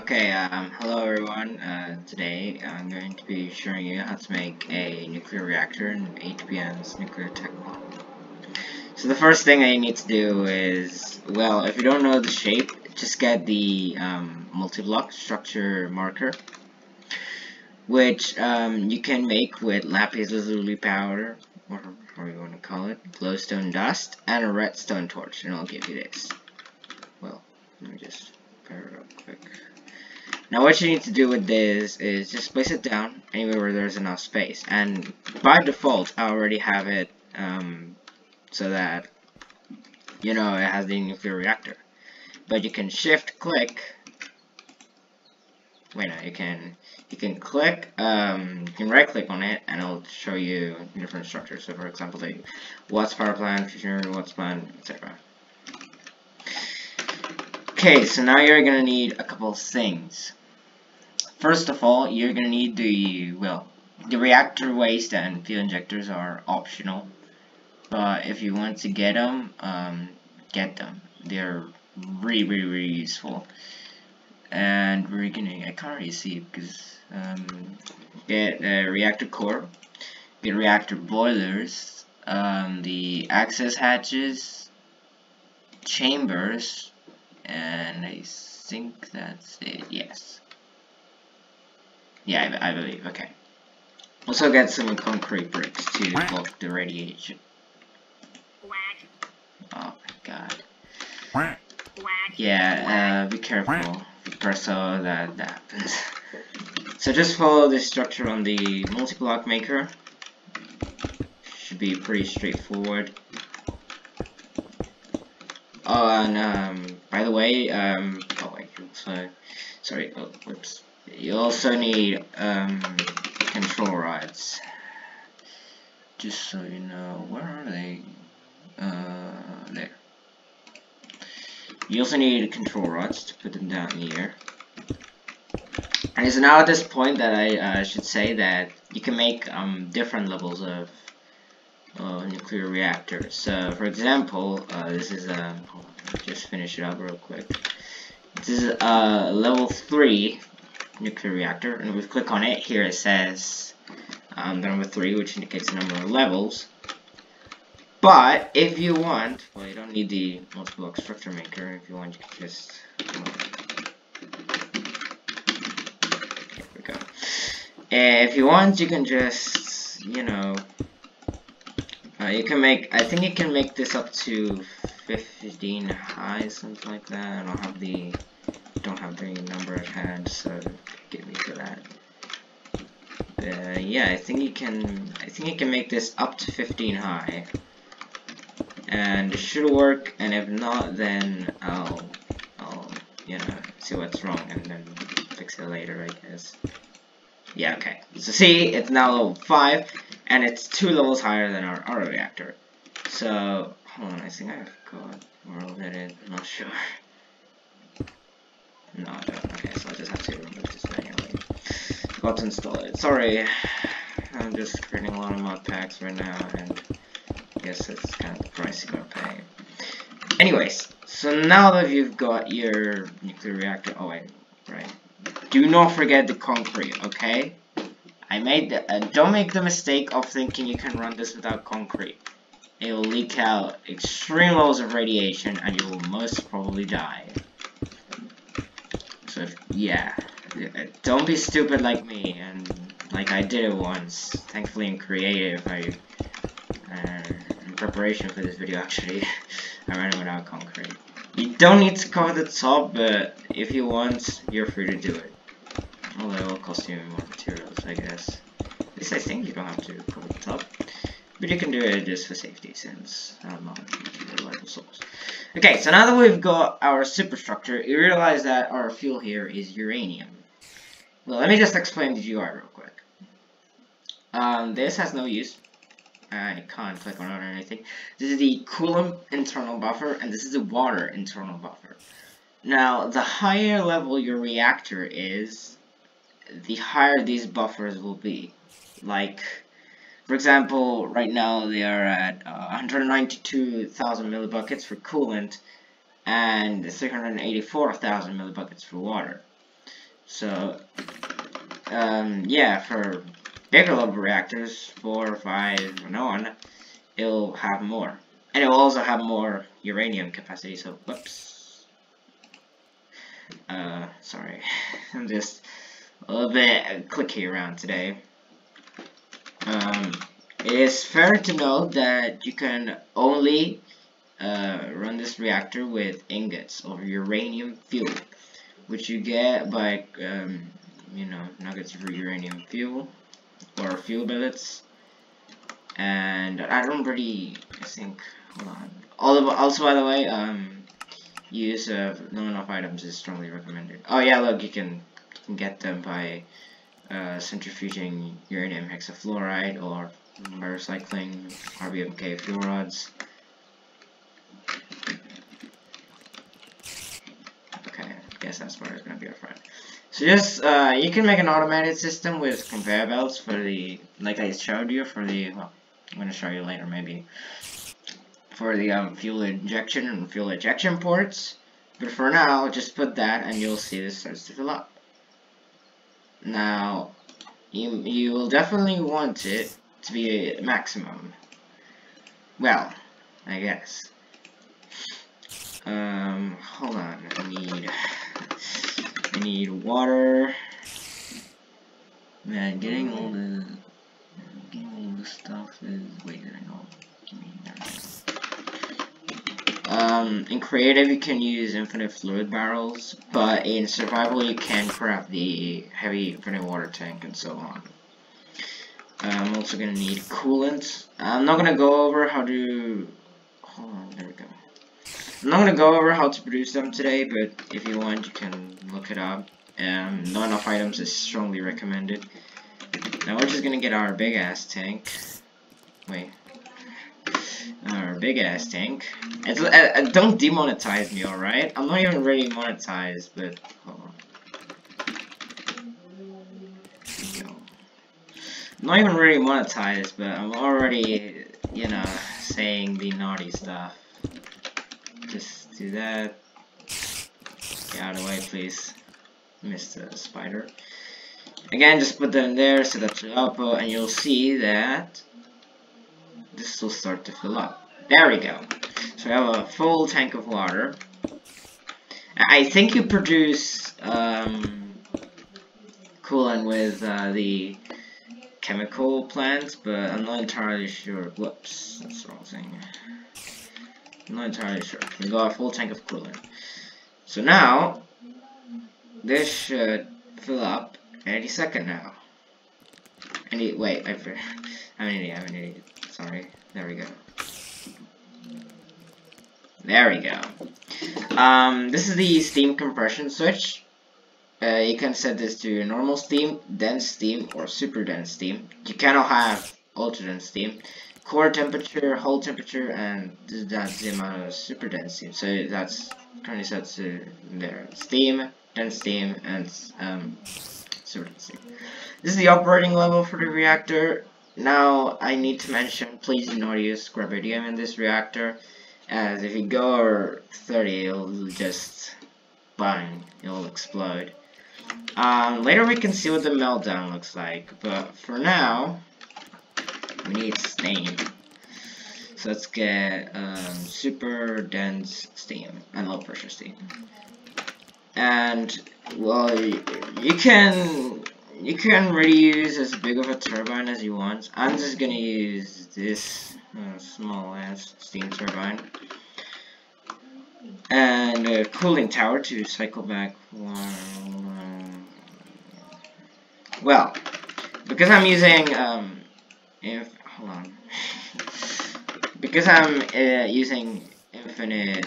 Hello everyone. Today I'm going to be showing you how to make a nuclear reactor in HBM's Nuclear Tech Mod. So the first thing that you need to do is, well, if you don't know the shape, just get the multi-block structure marker, which you can make with lapis lazuli powder, or however you want to call it, glowstone dust, and a redstone torch, and I'll give you this. Well, let me just pair it up quick. Now what you need to do with this is just place it down anywhere where there's enough space, and by default I already have it so that it has the nuclear reactor. But you can shift click, you can click, you can right click on it and it'll show you different structures. So for example, like Watts power plant, fusion Watts plant, etc. Okay, so now you're gonna need a couple of things. First of all, you're gonna need the reactor waste and fuel injectors are optional, but if you want to get them, get them. They're really useful. And I can't really see because get a reactor core, get reactor boilers, the access hatches, chambers, and I think that's it. Yes. Yeah, I believe. Okay. Also get some concrete bricks to block the radiation. Oh my god. Yeah, be careful. If you press O, that happens. So just follow this structure on the multi-block maker. Should be pretty straightforward. Oh, and by the way, whoops. You also need control rods. Just so you know, where are they? There. You also need control rods to put them down here. And it's now at this point that I should say that you can make different levels of nuclear reactors. So, for example, this is hold on, just finish it up real quick. This is a level 3 nuclear reactor, and if we click on it, here it says the number 3, which indicates the number of levels. But if you want, well, you don't need the multi-block structure maker. If you want, you can just there we go. If you want, you can just you can make. I think you can make this up to 15 high, something like that. I don't have the number at hand, so get me to that. Yeah, I think you can make this up to 15 high, and it should work. And if not, then I'll see what's wrong and then fix it later, I guess. Yeah, okay. So see, it's now level 5, and it's 2 levels higher than our auto reactor. So hold on, I think I forgot where I'll get it. I'm not sure. No, I don't. Okay, so I just have to remove this manually. Forgot to install it. Sorry, I'm just creating a lot of mod packs right now, and I guess it's kind of the price you're gonna pay. Anyways, so now that you've got your nuclear reactor, do not forget the concrete, okay? Don't make the mistake of thinking you can run this without concrete. It will leak out extreme levels of radiation, and you will most probably die. So don't be stupid like me, and like I did it once. Thankfully in creative, in preparation for this video actually, I ran it without concrete. You don't need to cover the top, but if you want, you're free to do it. Although it will cost you more materials, I guess. At least I think you don't have to cover the top. But you can do it just for safety, since I'm not a reliable source. Okay, so now that we've got our superstructure, you realize that our fuel here is uranium. Well, let me just explain the GUI real quick. This has no use. I can't click on it or anything. This is the coolant internal buffer, and this is the water internal buffer. Now, the higher level your reactor is, the higher these buffers will be. Like, for example, right now they are at 192,000 millibuckets for coolant and 384,000 millibuckets for water. So, yeah, for bigger level reactors, 4, 5, and on, it'll have more. And it will also have more uranium capacity, so, whoops. Sorry. I'm just a little bit clicky around today. It is fair to note that you can only run this reactor with ingots of uranium fuel, which you get by, you know, nuggets for uranium fuel, or fuel billets. And I don't really, I think, hold on. Also, by the way, use of no enough items is strongly recommended. Oh yeah, look, you can get them by centrifuging uranium hexafluoride or by recycling RBMK fuel rods. Okay, I guess that's where it's gonna be our friend. So just, you can make an automated system with conveyor belts for the, like I showed you, for the, well, I'm gonna show you later maybe, for the fuel injection and fuel ejection ports. But for now, just put that and you'll see this starts to fill up. Now, you will definitely want it to be a maximum. Well, I guess. Hold on, I need water. Man, getting all the stuff is, wait, I know. In creative you can use infinite fluid barrels, but in survival you can craft the heavy infinite water tank and so on. I'm also gonna need coolant. I'm not gonna go over how to, hold on, there we go. I'm not gonna go over how to produce them today, but if you want you can look it up. Not enough items is strongly recommended. Now we're just gonna get our big ass tank. Wait. Our big ass tank. It's, don't demonetize me, alright? I'm not even really monetized, but hold on. There we go. I'm not even really monetized, but I'm already, you know, saying the naughty stuff. Just do that. Get out of the way, please, Mr. Spider. Again, just put them there, set up the output, and you'll see that this will start to fill up. There we go. So we have a full tank of water. I think you produce coolant with the chemical plants, but I'm not entirely sure. Whoops, that's the wrong thing. I'm not entirely sure. We got a full tank of coolant. So now, this should fill up any second now. Wait, I'm an idiot. Sorry. There we go. There we go. This is the steam compression switch. You can set this to normal steam, dense steam, or super dense steam. You cannot have ultra dense steam. Core temperature, hull temperature, and that's the amount of super dense steam. So that's currently set to there. Steam, dense steam, and super dense steam. This is the operating level for the reactor. Now, I need to mention, please do not use gravidium in this reactor, as if you go over 30, it'll just bang, it'll explode. Later we can see what the meltdown looks like, but for now, we need steam. So let's get super dense steam and low pressure steam. And, well, you can really use as big of a turbine as you want. I'm just gonna use this small ass steam turbine and a cooling tower to cycle back water. Well, because I'm using hold on, because I'm using infinite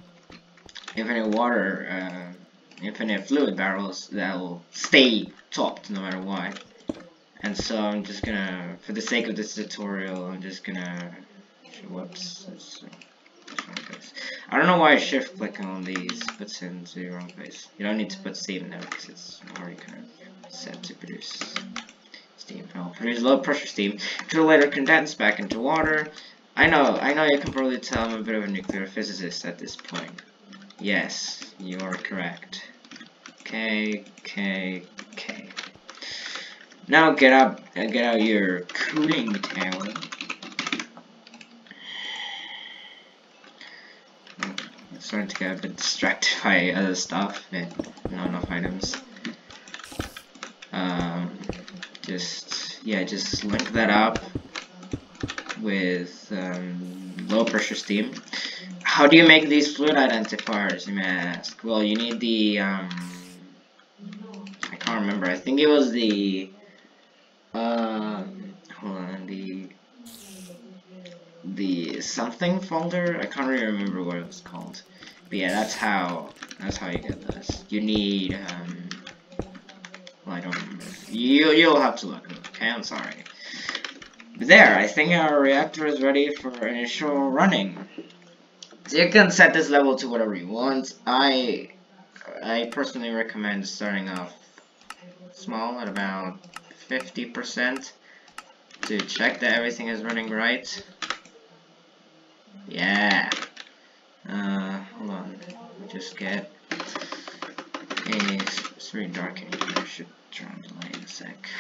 water, infinite fluid barrels that will stay topped no matter what. And so I'm just gonna, for the sake of this tutorial, I'm just gonna, whoops, that's the wrong place. I don't know why shift click on these puts it into the wrong place. You don't need to put steam there because it's already kind of set to produce steam. I'll produce low pressure steam, which will later condense back into water. I know you can probably tell I'm a bit of a nuclear physicist at this point. Yes, you are correct. K, K, K. Now get out your cooling tower. I'm starting to get a bit distracted by other stuff and not enough items. Just link that up with low pressure steam. How do you make these fluid identifiers, you may ask? Well, you need the I can't remember. I think it was the hold on, the something folder. I can't really remember what it was called. But yeah, that's how you get this. You need well, I don't remember. You'll have to look. Okay, I'm sorry. But there, I think our reactor is ready for initial running. So you can set this level to whatever you want. I personally recommend starting off small at about 50% to check that everything is running right. Yeah. Hold on. Let me just get it's really dark in here. I should turn on the light in a sec.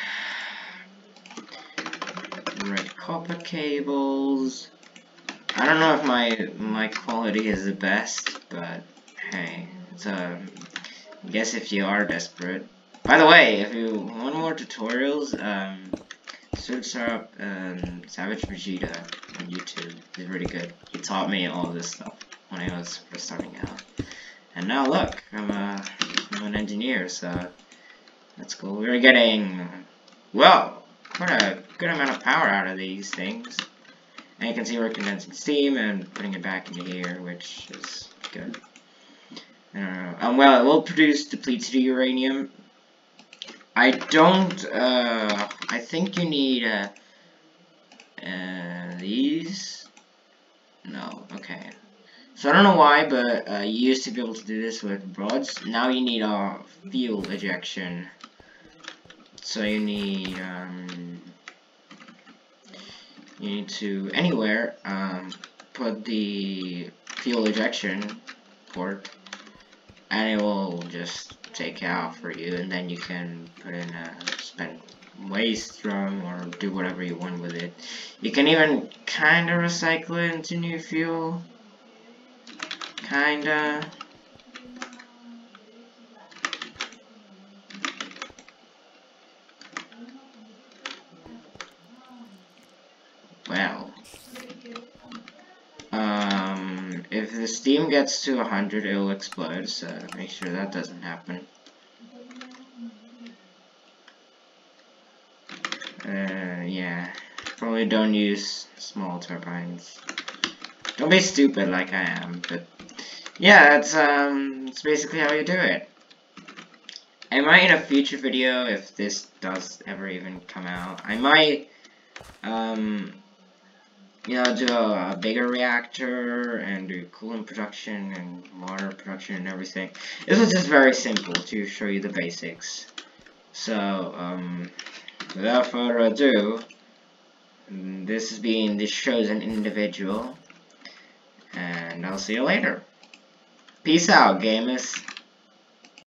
Red copper cables. I don't know if my quality is the best, but hey, it's I guess if you are desperate. By the way, if you want more tutorials, search up Savage Vegeta on YouTube. He's really good. He taught me all this stuff when I was first starting out. And now look, I'm an engineer, so that's cool. We're getting, well, quite a good amount of power out of these things. And you can see we're condensing steam and putting it back into here, which is good. Well, it will produce depleted uranium. I don't, I think you need, these? No, okay. So I don't know why, but you used to be able to do this with rods. Now you need a fuel ejection. So you need to anywhere put the fuel ejection port, and it will just take out for you, and then you can put in a spent waste drum or do whatever you want with it. You can even kinda recycle it into new fuel. Kinda. Well, if the steam gets to 100, it will explode, so make sure that doesn't happen. Yeah, probably don't use small turbines. Don't be stupid like I am, but yeah, it's basically how you do it. I might, in a future video, if this does ever even come out, I might, you know, do a bigger reactor and do coolant production and water production and everything. This was just very simple to show you the basics. So, without further ado, this shows an individual, and I'll see you later. Peace out, gamers.